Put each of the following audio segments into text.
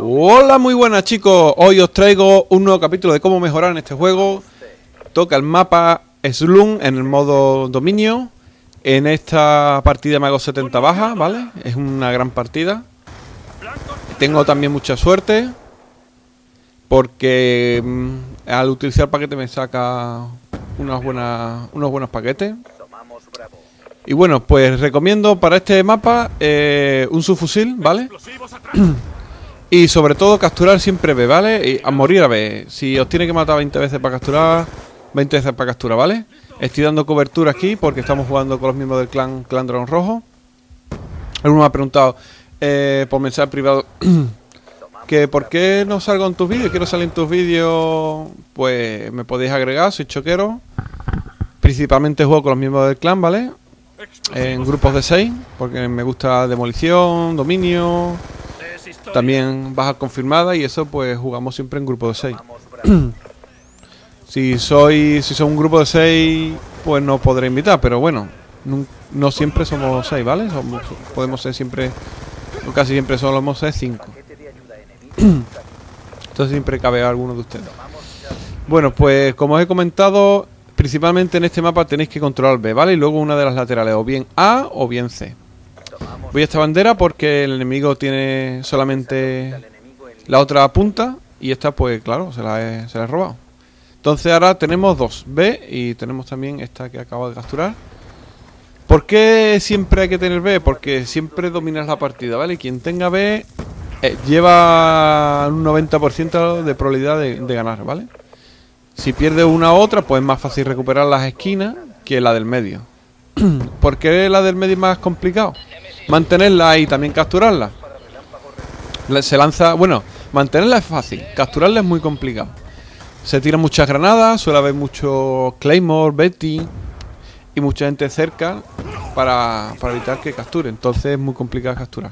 Hola, muy buenas chicos, hoy os traigo un nuevo capítulo de cómo mejorar en este juego. Toca el mapa Slum en el modo dominio. En esta partida me hago 70 bajas, ¿vale? Es una gran partida. Tengo también mucha suerte porque al utilizar el paquete me saca unos buenos paquetes. Y bueno, pues recomiendo para este mapa un subfusil, ¿vale? Y sobre todo capturar siempre B, ¿vale? Y a morir a B. Si os tiene que matar 20 veces para capturar, 20 veces para capturar, ¿vale? Estoy dando cobertura aquí porque estamos jugando con los miembros del clan Dragón Rojo. Alguno me ha preguntado por mensaje privado que por qué no salgo en tus vídeos. Quiero salir en tus vídeos. Pues me podéis agregar, soy choquero. Principalmente juego con los miembros del clan, ¿vale? En grupos de 6, porque me gusta demolición, dominio, también baja confirmada, y eso pues jugamos siempre en grupo de 6. Si son un grupo de 6, pues no podré invitar, pero bueno, no siempre somos 6, ¿vale? Podemos ser siempre, casi siempre solemos ser 5. Entonces siempre cabe alguno de ustedes. Bueno, pues como os he comentado, principalmente en este mapa tenéis que controlar B, ¿vale? Y luego una de las laterales, o bien A o bien C. Voy a esta bandera porque el enemigo tiene solamente la otra punta y esta pues claro, se la he robado. Entonces ahora tenemos dos, B, y tenemos también esta que acabo de capturar. ¿Por qué siempre hay que tener B? Porque siempre dominas la partida, ¿vale? Quien tenga B lleva un 90% de probabilidad de ganar, ¿vale? Si pierde una u otra, pues es más fácil recuperar las esquinas que la del medio. ¿Por qué la del medio es más complicado? Mantenerla y también capturarla. Se lanza... Bueno, mantenerla es fácil, capturarla es muy complicado. Se tiran muchas granadas, suele haber mucho Claymore, Betty y mucha gente cerca para evitar que capture. Entonces es muy complicado capturar.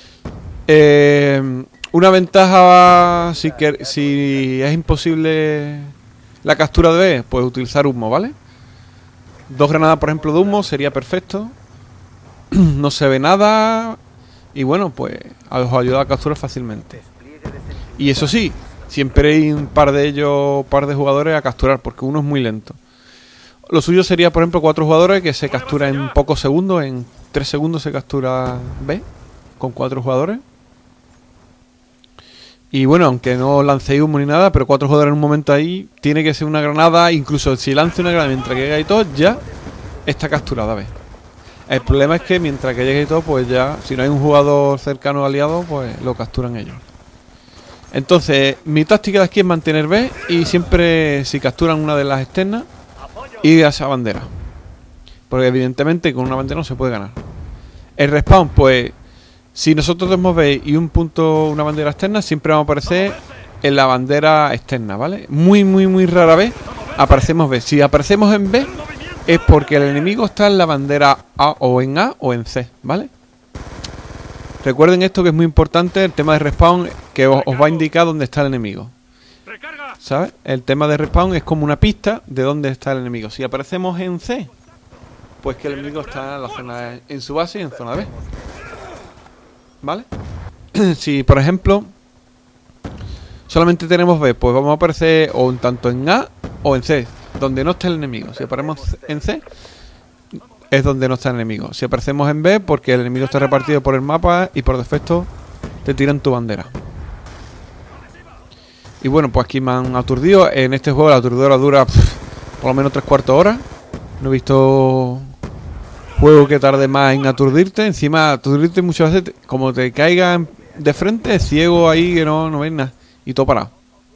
Una ventaja, si es imposible la captura de B, pues utilizar humo, ¿vale? 2 granadas, por ejemplo, de humo sería perfecto. No se ve nada. Y bueno, pues os ayuda a capturar fácilmente. Y eso sí, siempre hay un par de jugadores a capturar, porque uno es muy lento. Lo suyo sería, por ejemplo, 4 jugadores que se captura en pocos segundos. En 3 segundos se captura B con 4 jugadores. Y bueno, aunque no lancéis humo ni nada, pero 4 jugadores en un momento ahí, tiene que ser una granada. Incluso si lance una granada mientras que llegue y todo, ya está capturada, ¿ves? El problema es que mientras que llegue y todo, pues ya, si no hay un jugador cercano aliado, pues lo capturan ellos. Entonces, mi táctica de aquí es mantener B y siempre, si capturan una de las externas, ir a esa bandera. Porque evidentemente con una bandera no se puede ganar. El respawn, pues... Si nosotros tenemos B y un punto, una bandera externa, siempre vamos a aparecer en la bandera externa, ¿vale? Muy rara vez aparecemos B. Si aparecemos en B es porque el enemigo está en la bandera A o en C, ¿vale? Recuerden esto que es muy importante, el tema de respawn, que os va a indicar dónde está el enemigo, ¿sabes? El tema de respawn es como una pista de dónde está el enemigo. Si aparecemos en C, pues que el enemigo está en la zona, en su base y en zona B, ¿vale? Si por ejemplo solamente tenemos B, pues vamos a aparecer o tanto en A o en C, donde no está el enemigo. Si aparecemos en C es donde no está el enemigo. Si aparecemos en B, porque el enemigo está repartido por el mapa y por defecto te tiran tu bandera. Y bueno, pues aquí me han aturdido. En este juego la aturdidora dura por lo menos 3/4 horas. No he visto juego que tarde más en aturdirte. Encima aturdirte muchas veces, como te caigan de frente, ciego ahí que no ves nada. Y todo parado.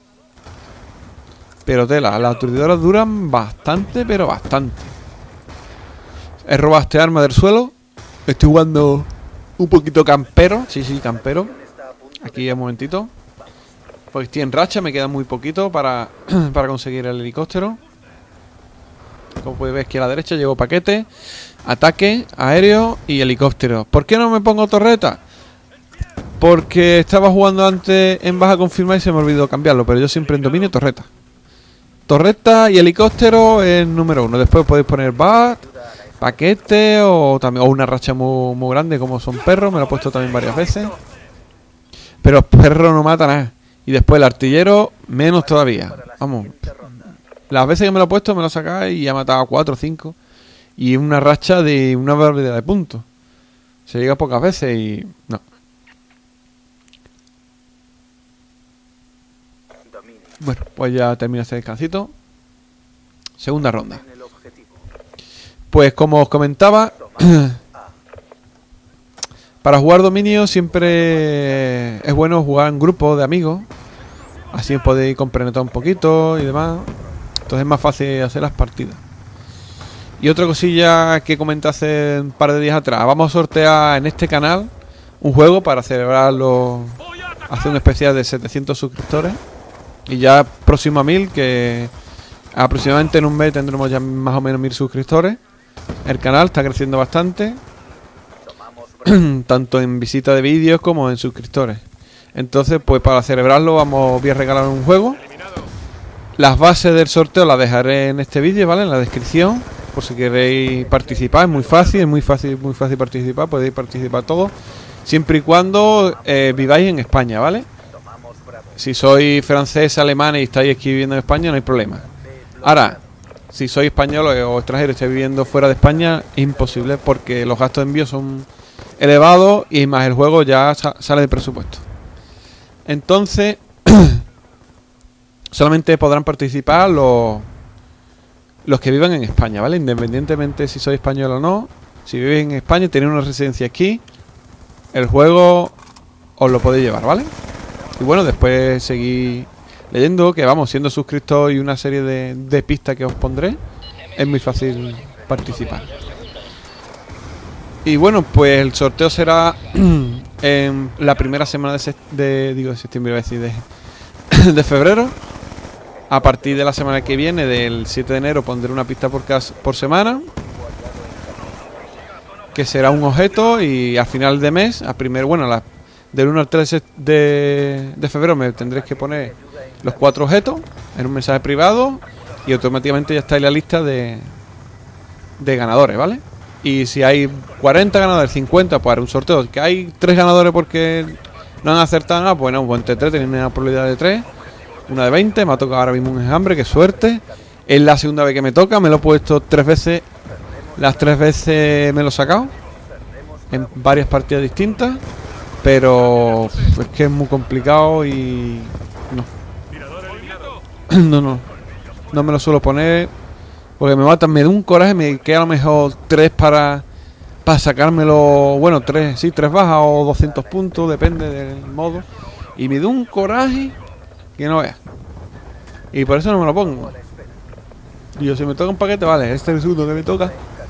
Pero tela, las aturdidoras duran bastante, pero bastante. He robado este arma del suelo. Estoy jugando un poquito campero. Sí, campero. Aquí un momentito. Porque estoy en racha, me queda muy poquito para conseguir el helicóptero. Como puedes ver aquí a la derecha llevo paquete, ataque, aéreo y helicóptero. ¿Por qué no me pongo torreta? Porque estaba jugando antes en baja confirmada y se me olvidó cambiarlo. Pero yo siempre en dominio torreta. Torreta y helicóptero es número 1. Después podéis poner bat, paquete o una racha muy grande como son perros. Me lo he puesto también varias veces. Pero el perro no mata nada. Y después el artillero, menos todavía. Vamos. Las veces que me lo he puesto me lo he sacado y ha matado a 4 o 5. Y una racha de una barbaridad de puntos. Se llega pocas veces y... no. Bueno, pues ya termina este descansito. Segunda ronda. Pues como os comentaba, para jugar dominio siempre es bueno jugar en grupo de amigos. Así podéis compenetrar un poquito y demás. Entonces es más fácil hacer las partidas. Y otra cosilla que comenté hace un par de días atrás. Vamos a sortear en este canal un juego para celebrarlo. Hacer un especial de 700 suscriptores. Y ya próximo a 1000, que aproximadamente en un mes tendremos ya más o menos 1000 suscriptores. El canal está creciendo bastante. Tanto en visita de vídeos como en suscriptores. Entonces, pues para celebrarlo voy a regalar un juego. Las bases del sorteo las dejaré en este vídeo, ¿vale? En la descripción. Por si queréis participar. Es muy fácil, muy fácil participar. Podéis participar todos. Siempre y cuando viváis en España, ¿vale? Si sois francés, alemán y estáis aquí viviendo en España, no hay problema. Ahora, si sois español o extranjero y estáis viviendo fuera de España, es imposible porque los gastos de envío son elevados y más el juego ya sale de presupuesto. Entonces, solamente podrán participar los que vivan en España, ¿vale? Independientemente si sois español o no. Si vivís en España y tenéis una residencia aquí, el juego os lo podéis llevar, ¿vale? Y bueno, después seguir leyendo, que vamos, siendo suscriptor y una serie de pistas que os pondré, es muy fácil participar. Y bueno, pues el sorteo será en la primera semana de septiembre, iba a decir, de febrero. A partir de la semana que viene, del 7 de enero, pondré una pista por semana, que será un objeto, y a final de mes, del 1 al 3 de febrero me tendréis que poner los 4 objetos en un mensaje privado y automáticamente ya está en la lista de ganadores, ¿vale? Y si hay 40 ganadores, 50, pues haré un sorteo. Que hay 3 ganadores porque no han acertado nada, pues no, pues entre 3 tienen una probabilidad de 3, una de 20, me ha tocado ahora mismo un enjambre, qué suerte. Es la segunda vez que me toca, me lo he puesto 3 veces, las 3 veces me lo he sacado en varias partidas distintas. Pero es que es muy complicado y no me lo suelo poner porque me matan, me da un coraje, me queda a lo mejor 3 para sacármelo, bueno, 3 bajas o 200 puntos, depende del modo, y me da un coraje que no veas, y por eso no me lo pongo. Y yo, si me toca un paquete, vale, este es el segundo que me toca.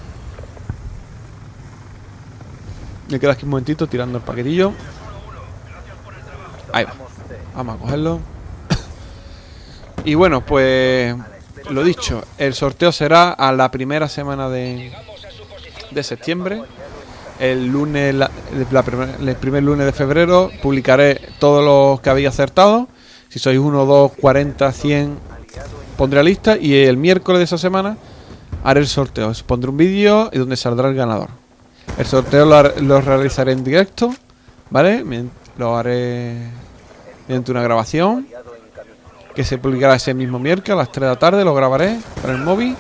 Me quedo aquí un momentito tirando el paquetillo. Ahí va. Vamos a cogerlo. Y bueno, pues lo dicho, el sorteo será a la primera semana de septiembre. El lunes, el primer lunes de febrero, publicaré todos los que habéis acertado. Si sois 1, 2, 40, 100, pondré la lista. Y el miércoles de esa semana haré el sorteo. Os pondré un vídeo y donde saldrá el ganador. El sorteo lo realizaré en directo, ¿vale? Lo haré mediante una grabación que se publicará ese mismo miércoles a las 3 de la tarde. Lo grabaré para el móvil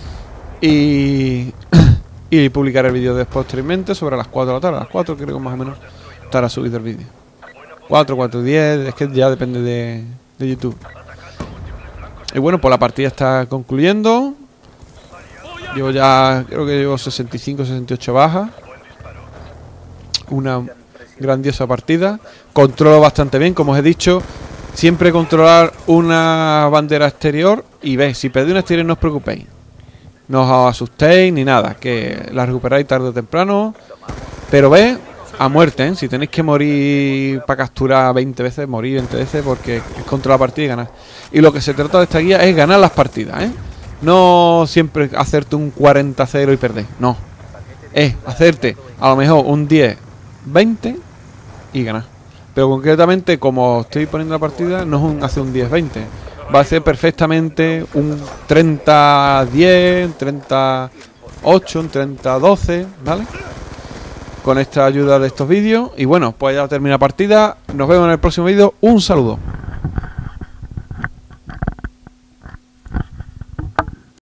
y publicaré el vídeo después posteriormente sobre las 4 de la tarde. A las 4 creo que más o menos estará subido el vídeo. 4:10, es que ya depende de YouTube. Y bueno, pues la partida está concluyendo. Creo que llevo 65, 68 bajas. Una grandiosa partida. Controlo bastante bien, como os he dicho. Siempre controlar una bandera exterior. Y veis, si perdéis una exterior no os preocupéis. No os asustéis ni nada, que la recuperáis tarde o temprano. Pero veis, a muerte, ¿eh? Si tenéis que morir para capturar 20 veces, morir 20 veces, porque es controlar la partida y ganar. Y lo que se trata de esta guía es ganar las partidas, ¿eh? No siempre hacerte un 40-0 y perder, no. Es hacerte a lo mejor un 10-20 y ganar. Pero concretamente, como estoy poniendo la partida, no es hacer un 10-20. Va a ser perfectamente un 30-10, un 30-8, un 30-12, ¿vale? con esta ayuda de estos vídeos. Y bueno, pues ya termina la partida. Nos vemos en el próximo vídeo. Un saludo.